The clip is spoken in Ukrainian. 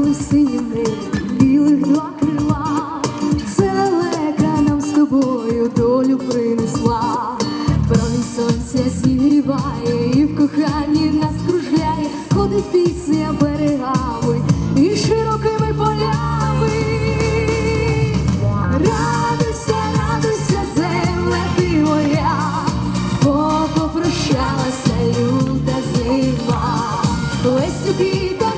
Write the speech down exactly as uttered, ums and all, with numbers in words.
коли синіми білих два крила, це лелека нам з тобою долю принесла. Промінь сонця зігріває і в коханні нас кружляє, ходить пісня берегами і широкими полями. Радуйся, радуйся, земля ти моя, бо попрощалася люта зима. Лесю, квіта